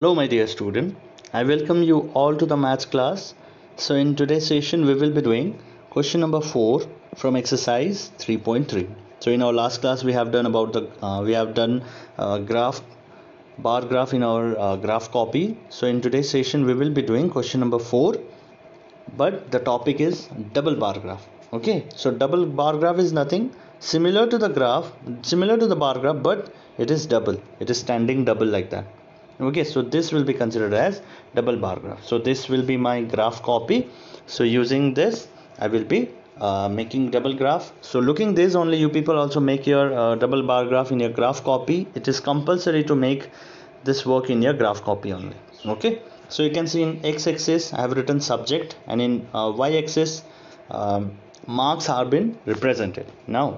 Hello my dear student, I welcome you all to the maths class. So in today's session we will be doing question number 4 from exercise 3.3. So in our last class we have done about the graph bar graph in our graph copy. So in today's session we will be doing question number 4, but the topic is double bar graph. Okay, so double bar graph is nothing similar to the bar graph, but it is double, it is standing double like that. Okay, so this will be considered as double bar graph. So this will be my graph copy. So using this I will be making double graph. So looking this only, you people also make your double bar graph in your graph copy. It is compulsory to make this work in your graph copy only. Okay, so you can see in x-axis I have written subject, and in y-axis marks are been represented. Now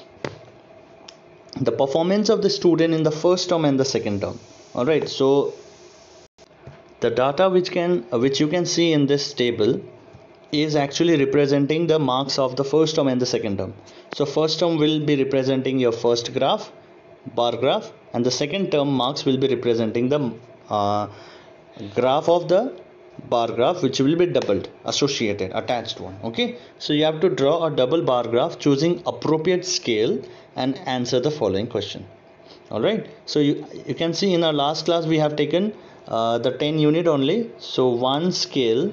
the performance of the student in the first term and the second term. Alright, so the data which you can see in this table is actually representing the marks of the first term and the second term. So first term will be representing your first graph, bar graph, and the second term marks will be representing the graph of the bar graph, which will be doubled, associated, attached one. Okay, so you have to draw a double bar graph choosing appropriate scale and answer the following question. Alright, so you can see in our last class we have taken the 10 unit only. So one scale,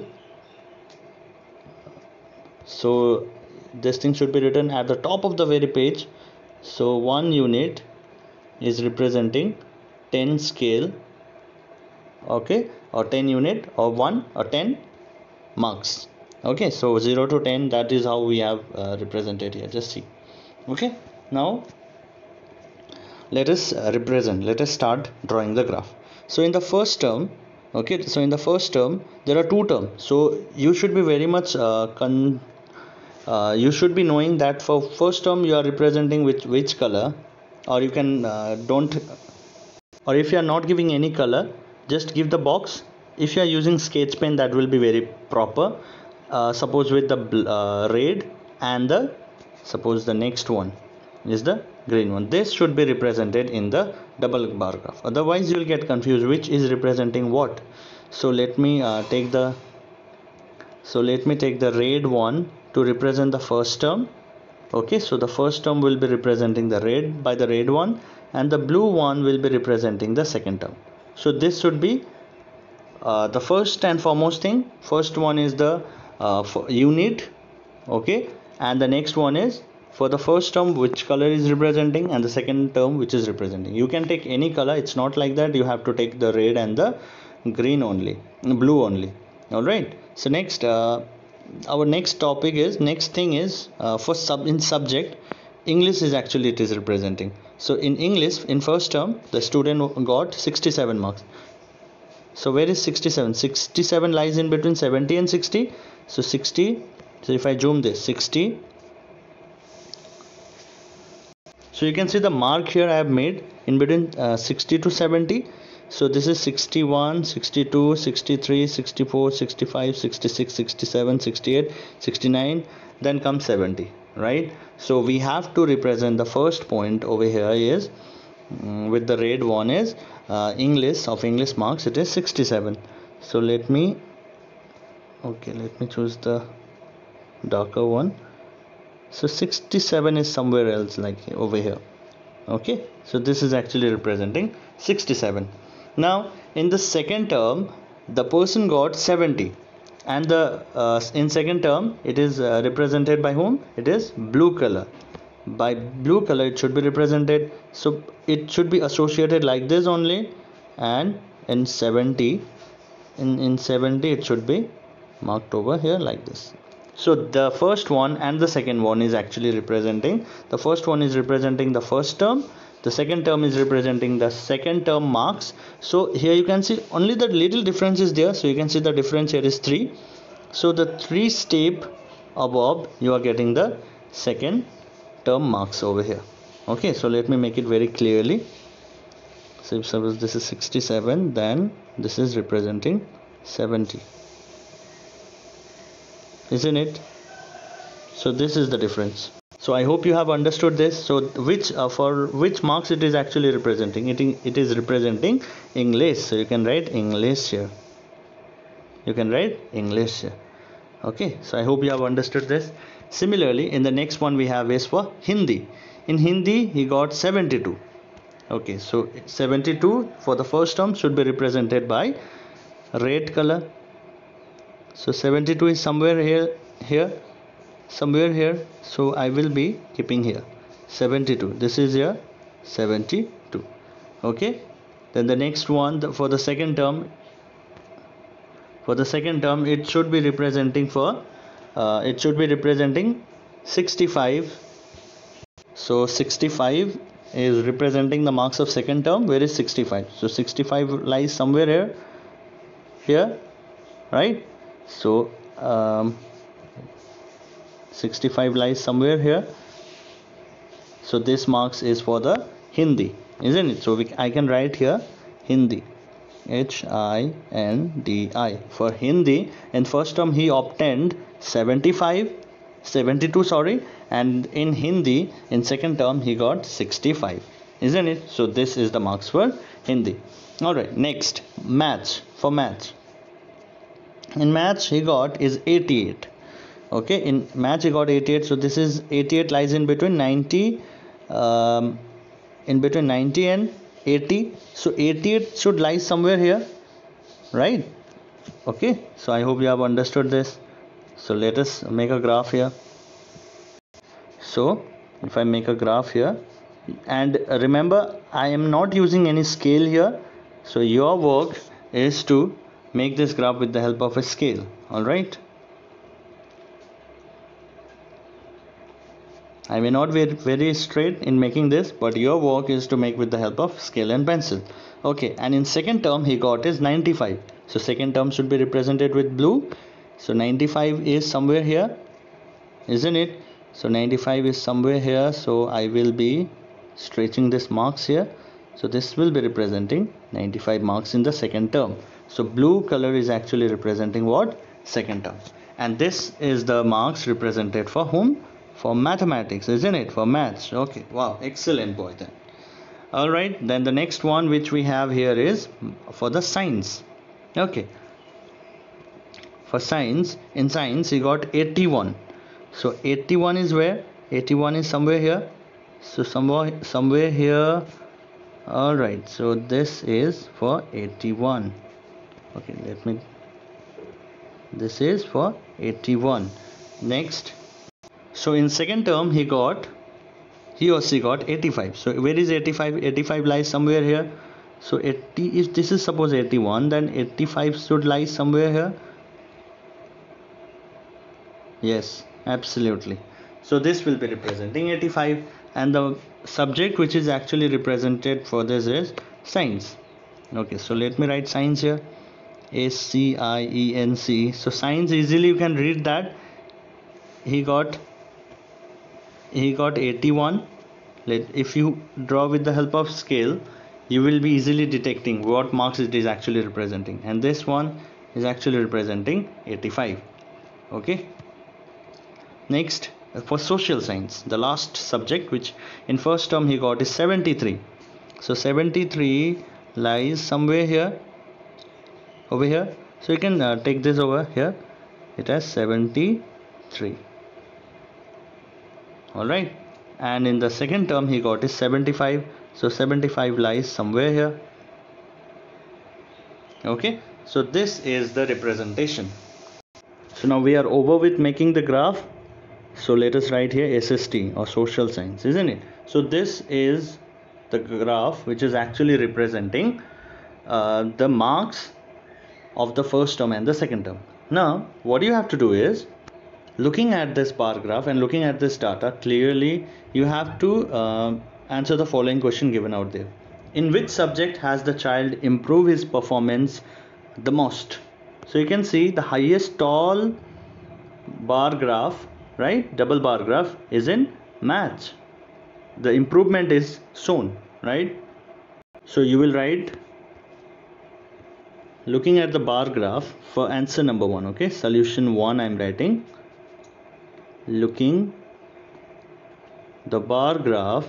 so this thing should be written at the top of the very page. So 1 unit is representing 10 scale, okay, or 10 unit, or 1 or 10 marks. Okay, so 0 to 10, that is how we have represented here. Just see. Okay, now let us start drawing the graph. So in the first term, okay, so in the first term there are two terms. So you should be very much you should be knowing that for first term you are representing which color, or you can don't, or if you are not giving any color, just give the box. If you are using sketch pen, that will be very proper. Suppose with the red, and suppose the next one is the green one. This should be represented in the double bar graph, otherwise you will get confused which is representing what. So let me take the red one to represent the first term. Okay, so the first term will be representing the red by the red one, and the blue one will be representing the second term. So this should be the first and foremost thing. First one is the unit, okay, and the next one is for the first term which color is representing, and the second term which is representing. You can take any color, it's not like that you have to take the red and the green only, blue only. All right, so next our next thing is for in subject, English is actually it is representing. So in English, in first term the student got 67 marks. So where is 67? 67 lies in between 70 and 60. So 60, so if I zoom this 60, so you can see the mark here I have made in between 60 to 70. So this is 61, 62, 63, 64, 65, 66, 67, 68, 69, then comes 70, right? So we have to represent the first point over here is with the red one is English marks, it is 67. So let me choose the darker one. So 67 is somewhere else, like over here. Okay, so this is actually representing 67. Now in the second term the person got 70, and the in second term it is represented by whom? It is blue color. By blue color it should be represented, so it should be associated like this only, and in 70 it should be marked over here like this. So the first one and the second one is actually representing, the first one is representing the first term, the second term is representing the second term marks. So here you can see only the little difference is there. So you can see the difference here is 3. So the 3 step above you are getting the second term marks over here. Okay, so let me make it very clearly. So suppose this is 67, then this is representing 70, isn't it? So this is the difference. So I hope you have understood this. So which for which marks it is actually representing? It is representing English. So you can write English here. You can write English here. Okay, so I hope you have understood this. Similarly, in the next one we have is for Hindi. In Hindi he got 72. Okay, so 72 for the first term should be represented by red color. So 72 is somewhere here, somewhere here. So I will be keeping here 72. This is here 72. Okay, then the next one for the second term. For the second term, it should be representing 65. So 65 is representing the marks of second term. Where is 65? So 65 lies somewhere here, right? So 65 lies somewhere here. So this marks is for the Hindi, isn't it? So I can write here Hindi, Hindi. For Hindi, in first term he obtained 72, sorry, and in Hindi in second term he got 65, isn't it? So this is the marks for Hindi. All right, next maths. For maths, in maths he got is 88. Okay, in maths he got 88. So this is 88 lies in between 90, in between 90 and 80. So 88 should lie somewhere here, right? Okay, so I hope you have understood this. So let us make a graph here. So if I make a graph here, and remember I am not using any scale here, so your work is to make this graph with the help of a scale. All right, I may not be very straight in making this, but your work is to make with the help of scale and pencil. Okay, and in second term he got is 95. So second term should be represented with blue. So 95 is somewhere here, isn't it? So 95 is somewhere here. So I will be stretching this marks here. So this will be representing 95 marks in the second term. So blue color is actually representing what? Second term. And this is the marks represented for whom? For mathematics, isn't it? For maths. Okay, wow, excellent boy then. All right, then the next one which we have here is for the science. Okay, for science, in science he got 81. So 81 is where? 81 is somewhere here. So somewhere here. All right, so this is for 81. Okay, this is for 81. Next, so in second term he or she got 85. So where is 85? 85 lies somewhere here. So 80, if this is suppose 81, then 85 should lie somewhere here. Yes, absolutely. So this will be representing 85, and the subject which is actually represented for this is science. Okay, so let me write science here, SCIENC. So science, easily you can read that he got 81. If you draw with the help of scale, you will be easily detecting what marks it is actually representing, and this one is actually representing 85. Okay, next for social science, the last subject, which in first term he got is 73. So 73 lies somewhere here, over here. So you can take this over here, it has 73. All right, and in the second term he got is 75. So 75 lies somewhere here. Okay, so this is the representation. So now we are over with making the graph. So let us write here SST, or social science, isn't it? So this is the graph which is actually representing the marks of the first term and the second term. Now what you have to do is, looking at this bar graph and looking at this data clearly, you have to answer the following question given out there. In which subject has the child improved his performance the most? So you can see the highest tall bar graph, right, double bar graph, is in maths. The improvement is shown, right? So you will write, looking at the bar graph for answer number 1. Okay, solution 1 I am writing, looking the bar graph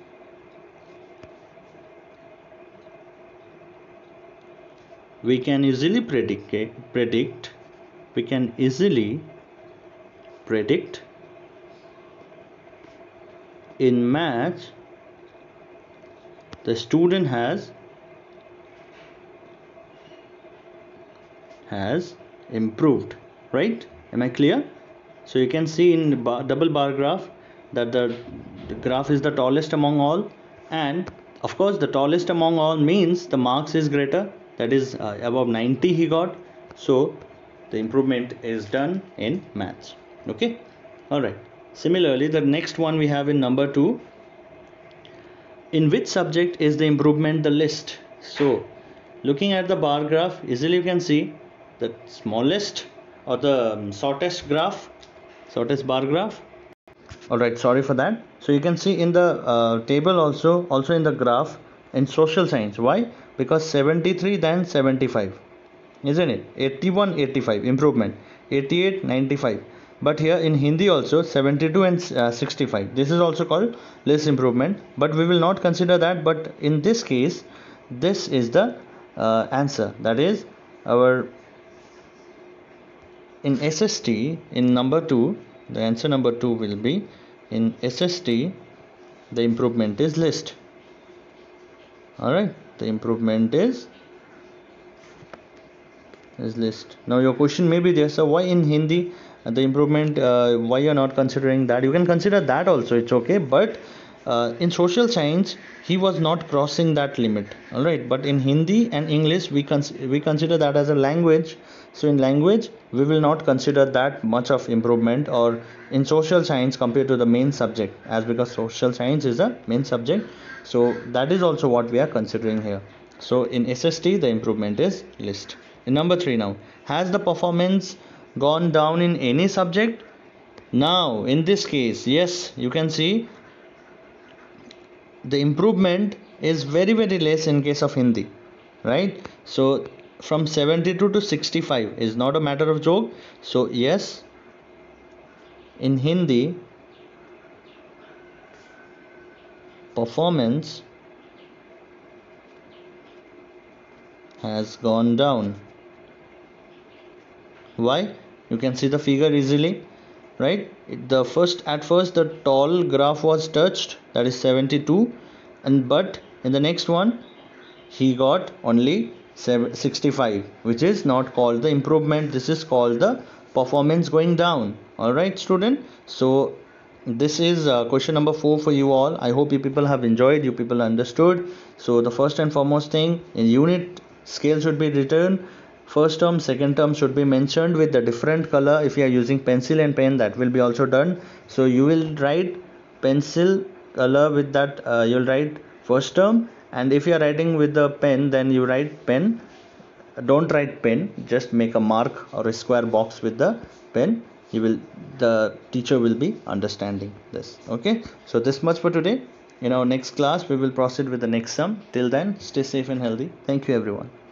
we can easily predict in maths the student has improved, right? Am I clear? So you can see in double bar graph that the graph is the tallest among all, and of course the tallest among all means the marks is greater, that is above 90 he got, so the improvement is done in maths. Okay, all right. Similarly, the next one we have in number 2, in which subject is the improvement the least? So looking at the bar graph, easily you can see the smallest or the shortest bar graph. All right, sorry for that. So you can see in the table also in the graph in social science. Why? Because 73 then 75, isn't it? 81 85 improvement, 88 95. But here in Hindi also 72 and 65, this is also called less improvement, but we will not consider that. But in this case, this is the answer, that is our in SST in number 2, the answer number 2 will be in SST the improvement is least. All right, the improvement is least. Now your question may be there, so why in Hindi the improvement, why you are not considering that? You can consider that also, it's okay, but in social science he was not crossing that limit. All right, but in Hindi and English we consider that as a language. So in language we will not consider that much of improvement, or in social science compared to the main subject, as because social science is the main subject, so that is also what we are considering here. So in SST the improvement is least. In number 3 now, has the performance gone down in any subject? Now in this case, yes, you can see the improvement is very less in case of Hindi, right? So from 72 to 65 is not a matter of joke. So yes, in Hindi performance has gone down. Why? You can see the figure easily, right? At first the tall graph was touched, that is 72, and but in the next one he got only 65, which is not called the improvement, this is called the performance going down. All right, student, so this is question number 4 for you all. I hope you people have enjoyed, you people understood. So the first and foremost thing, in unit scale should be written, first term second term should be mentioned with the different color. If you are using pencil and pen, that will be also done. So you will write pencil color with that, you'll write first term, and if you are writing with the pen, then you write pen. Don't write pen, just make a mark or a square box with the pen. The teacher will be understanding this. Okay, so this much for today. In our next class we will proceed with the next sum. Till then, stay safe and healthy. Thank you everyone.